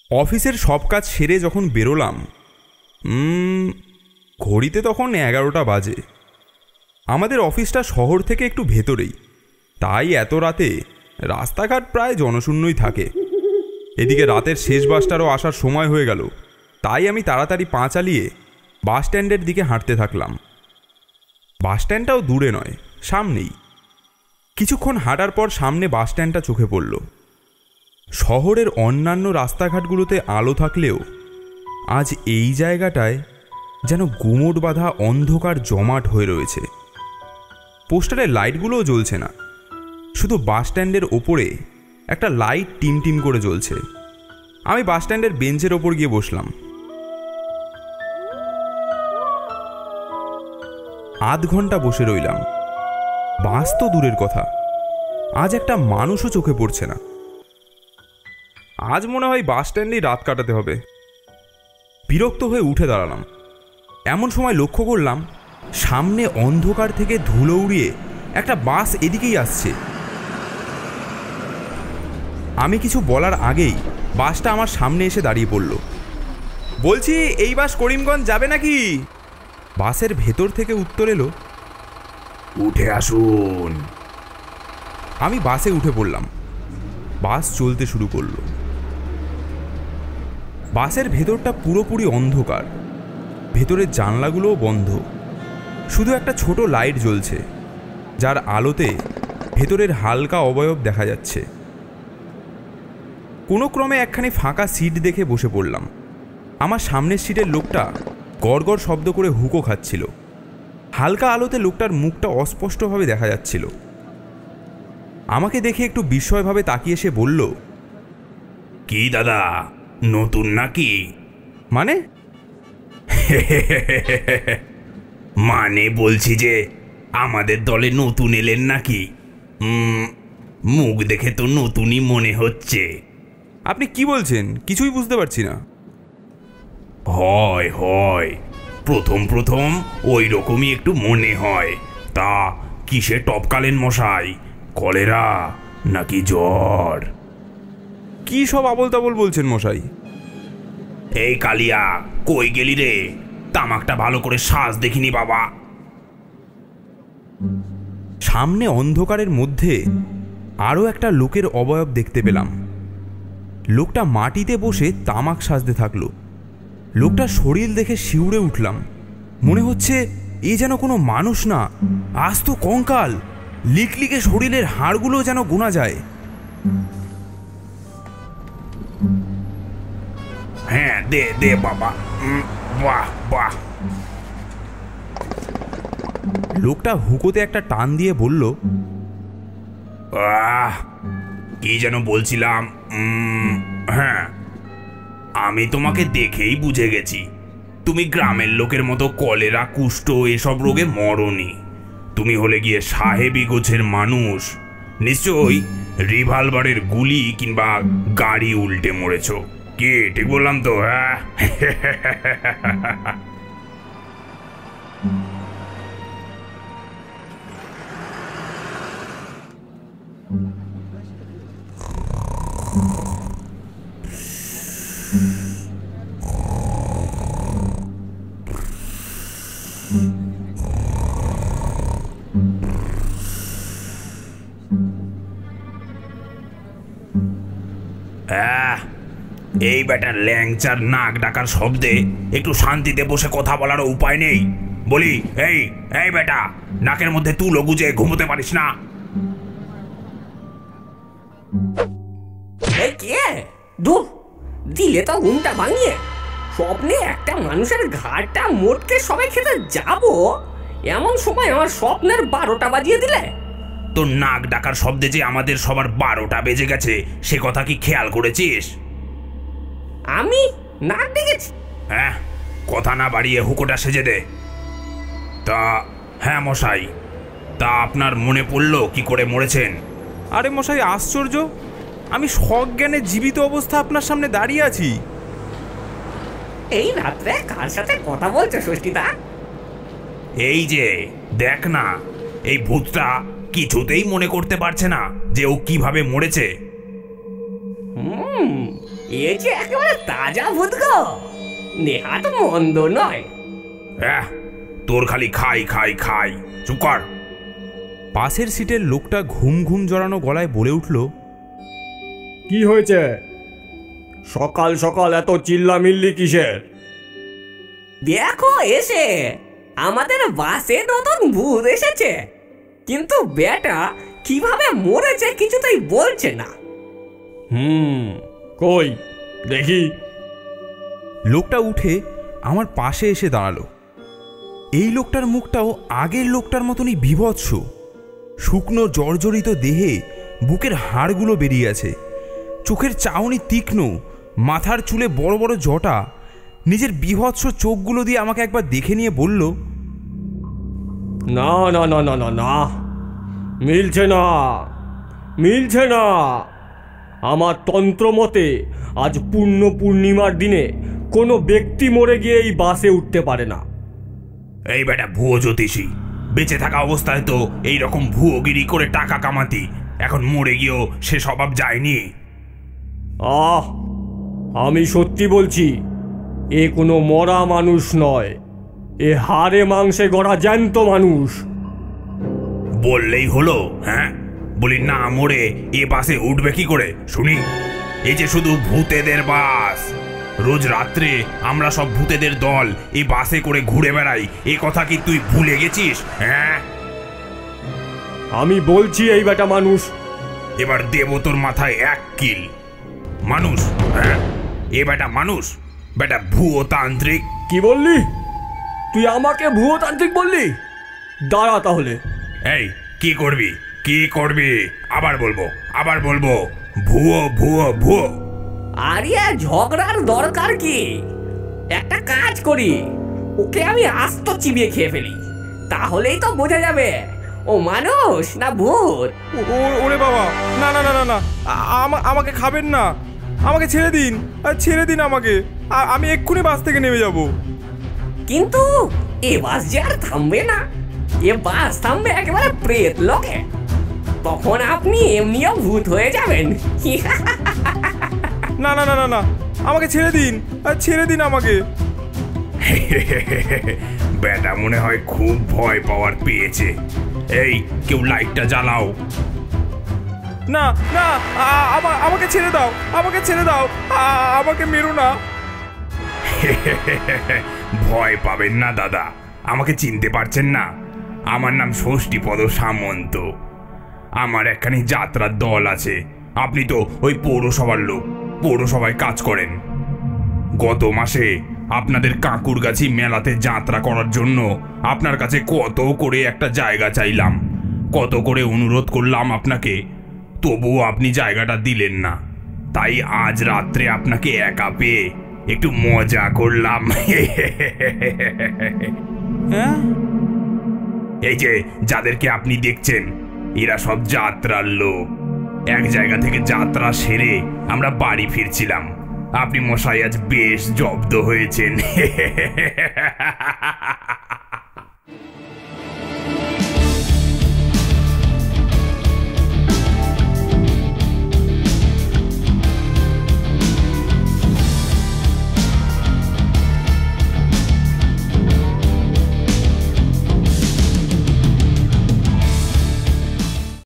অফিসের সব কাজ সেরে যখন বেরোলাম, ঘড়িতে তখন 11টা বাজে। আমাদের অফিসটা শহর থেকে একটু ভেতরেই, তাই এত রাতে রাস্তাঘাট প্রায় জনশূন্যই থাকে। এদিকে রাতের শেষ বাসটারও আসার সময় হয়ে গেল, তাই আমি তাড়াতাড়ি পা চালিয়ে বাস স্ট্যান্ডের দিকে হাঁটতে থাকলাম। বাস স্ট্যান্ডটাও দূরে নয়, সামনেই। কিছুক্ষণ হাঁটার পর সামনে বাস স্ট্যান্ডটা চোখে পড়ল। শহরের অন্যান্য রাস্তাঘাটগুলোতে আলো থাকলেও আজ এই জায়গাটায় যেন গুমোট বাঁধা অন্ধকার জমাট হয়ে রয়েছে। পোস্টারের লাইটগুলোও জ্বলছে না, শুধু বাস স্ট্যান্ডের ওপরে একটা লাইট টিম টিম করে জ্বলছে। আমি বাস স্ট্যান্ডের বেঞ্চের ওপর গিয়ে বসলাম। আধ ঘন্টা বসে রইলাম। বাস তো দূরের কথা, আজ একটা মানুষও চোখে পড়ছে না। আজ মনে হয় বাস স্ট্যান্ডেই রাত কাটাতে হবে। বিরক্ত হয়ে উঠে দাঁড়ালাম। এমন সময় লক্ষ্য করলাম সামনে অন্ধকার থেকে ধুলো উড়িয়ে একটা বাস এদিকেই আসছে। আমি কিছু বলার আগেই বাসটা আমার সামনে এসে দাঁড়িয়ে পড়ল। বলছি, এই বাস করিমগঞ্জ যাবে নাকি? বাসের ভেতর থেকে উত্তর এলো, উঠে আসুন। আমি বাসে উঠে পড়লাম। বাস চলতে শুরু করলো। বাসের ভেতরটা পুরোপুরি অন্ধকার, ভেতরের জানলাগুলোও বন্ধ। শুধু একটা ছোট লাইট জ্বলছে, যার আলোতে ভেতরের হালকা অবয়ব দেখা যাচ্ছে। কোনো ক্রমে একখানি ফাঁকা সিট দেখে বসে পড়লাম। আমার সামনের সিটের লোকটা গড়গড় শব্দ করে হুকো খাচ্ছিল। হালকা আলোতে লোকটার মুখটা অস্পষ্টভাবে দেখা যাচ্ছিল। আমাকে দেখে একটু বিস্ময়ভাবে তাকিয়ে সে বলল, কি দাদা, নতুন নাকি? মানে? মানে বলছি যে আমাদের দলে নতুন এলেন নাকি? মুখ দেখে তো নতুনই মনে হচ্ছে। আপনি কি বলছেন? কিছুই বুঝতে পারছি না। হয় হয়, প্রথম প্রথম ওই রকমই একটু মনে হয়। তা কিসে টপকালেন মশাই? কলেরা নাকি জ্বর? কি সব আবল তাবল বলছেন মশাই? এই কালিয়া, কই গেলি রে? তামাকটা ভালো করে শ্বাস দেখিনি বাবা। সামনে অন্ধকারের মধ্যে আরও একটা লোকের অবয়ব দেখতে পেলাম। লোকটা মাটিতে বসে তামাক সাজতে থাকলো। লোকটার শরীর দেখে শিউরে উঠলাম। মনে হচ্ছে এ যেন কোনো মানুষ না, আস্ত কঙ্কাল। লিকলিকে শরীরের হাড়গুলো যেন গোনা যায়। হ্যাঁ, দে দে বাবা। বাহ বাহ। লোকটা হুকোতে একটা টান দিয়ে বলল, কি যেন বলছিলাম? হ্যাঁ, আমি তোমাকে দেখেই বুঝে গেছি তুমি গ্রামের লোকের মতো কলেরা, কুষ্ঠ এসব রোগে মরনি। তুমি হলে গিয়ে সাহেবি গোছের মানুষ। নিশ্চয়ই রিভলভারের গুলি কিংবা গাড়ি উল্টে মরেছ। কি ঠিক বললাম তো? হ্যাঁ। এই বেটার ল্যাংচার নাক ডাকার শব্দে একটু শান্তিতে বসে কথা বলার উপায় নেই। বলি, এই এই বেটা, নাকের মধ্যে তুলো গুজে ঘুমোতে পারিস না? দিলে তো ঘুমটা ভাঙিয়ে। স্বপ্নে একটা মানুষের ঘাড়টা মোটকে সবাই খেতে যাব, এমন সময় আমার স্বপ্নের 12টা বাজিয়ে দিলে। তোর নাক ডাকার শব্দে যে আমাদের সবার 12টা বেজে গেছে, সে কথা কি খেয়াল করেছিস? আমি নাক ডেকেছি? হ্যাঁ, কথা না বাড়িয়ে হুকোটা সেজে দে। তা হ্যাঁ মশাই, তা আপনার মনে পড়লো কি করে মরেছেন? আরে মশাই, আশ্চর্য! আমি সজ্ঞানে জীবিত অবস্থা আপনার সামনে দাঁড়িয়ে আছি। এই রাত্রে কার সাথে কথা বলছো ষষ্ঠীদা? এই যে দেখ না, এই ভূতটা কিছুতেই মনে করতে পারছে না যে ও কিভাবে মরেছে। এ যে একেবারে তাজা ভূত গো, নেহাত মন্দ নয়। হ্যাঁ, তোর খালি খাই খাই খাই, চুপ কর। পাশের সিটের লোকটা ঘুম ঘুম জড়ানো গলায় বলে উঠল, কি হয়েছে? সকাল সকাল এত চিল্লামিল্লি কিসের? দেখো এসে আমাদের বাসে নতুন ভূত এসেছে, কিন্তু বেটা কিভাবে মরেছে কিছুতেই বলছে না। কই দেখি। লোকটা উঠে আমার পাশে এসে দাঁড়ালো। এই লোকটার মুখটাও আগের লোকটার মতনই বীভৎস। শুকনো জর্জরিত দেহে বুকের হাড়গুলো বেরিয়ে আছে, চোখের চাউনি তীক্ষ্ণ, মাথার চুলে বড় বড় জটা। নিজের বীভৎস চোখগুলো দিয়ে আমাকে একবার দেখে নিয়ে বলল, না না না না না না, মিলছে না, মিলছে না। আমার তন্ত্র মতে আজ পূর্ণ পূর্ণিমার দিনে কোনো ব্যক্তি মরে গিয়ে এই বাসে উঠতে পারে না। এই বেটা ভুয়ো জ্যোতিষী, বেঁচে থাকা অবস্থায় তো এইরকম ভুয়োগিরি করে টাকা কামাতি, এখন মরে গিয়েও সে স্বভাব যায়নি। আমি সত্যি বলছি, এ কোনো মরা মানুষ নয়, এ হাড়ে মাংসে গড়া জ্যান্ত মানুষ। বললেই হলো? হ্যাঁ, বলি না মরে এ বাসে উঠবে কি করে শুনি? এই যে শুধু ভূতেদের বাস, রোজ রাত্রে আমরা সব ভূতেদের দল এই বাসে করে ঘুরে বেড়াই, এ কথা কি তুই ভুলে গেছিস? হ্যাঁ, আমি বলছি এই বেটা মানুষ। এবার দেব তোর মাথায় এক কিল। মানুষ? হ্যাঁ, এ বেটা মানুষ, বেটা ভুয়ো তান্ত্রিক। কি বললি তুই? আমাকে ভুয়ো তান্ত্রিক বললি? দাঁড়া তাহলে। এই কি করবি, কি করবি? আবার বলবো, আবার বলবো, ভুয়ো ভুয়ো ভুয়ো। আরে ঝগড়ার দরকার কি? একটা কাজ করি, ওকে আমি আস্ত চিবিয়ে খেয়ে ফেলি, তাহলেই তো বোঝা যাবে ও মানুষ না ভূত। ওরে বাবা, না না না না না, আমাকে খাবেন না, আমাকে ছেড়ে দিন, ছেড়ে দিন আমাকে, আমি এক্ষুনি বাস থেকে নেমে যাব। কিন্তু এ বাস যে আর থামবে না, এ বাস থামবে একেবারে প্রেত লোকে, তখন আপনি এমনিও ভূত হয়ে যাবেন। না না না না না, আমাকে ছেড়ে দিন, ছেড়ে দিন আমাকে। বেটা মনে হয় খুব ভয় পাওয়ার পেয়েছে। এই কেউ লাইটটা জ্বালাও। না না, আমাকে ছেড়ে দাও, আমাকে ছেড়ে দাও, আমাকে মেরো না। ভয় পাবেন না দাদা, আমাকে চিনতে পারছেন না? আমার নাম ষষ্ঠীপদ সামন্ত। আমার একখানি যাত্রার দল আছে। আপনি তো ওই পৌরসভার লোক, পৌরসভায় কাজ করেন। গত মাসে আপনাদের কাঁকুরগাছি মেলাতে যাত্রা করার জন্য আপনার কাছে কত করে একটা জায়গা চাইলাম, কত করে অনুরোধ করলাম আপনাকে, তবুও আপনি জায়গাটা দিলেন না। তাই আজ রাত্রে আপনাকে একা পেয়ে একটু মজা করলাম। হ্যাঁ, এই যে যাদেরকে আপনি দেখছেন, এরা সব যাত্রার লোক। এক জায়গা থেকে যাত্রা সেরে আমরা বাড়ি ফিরছিলাম। আপনি মশাই আজ বেশ জব্দ হয়েছেন।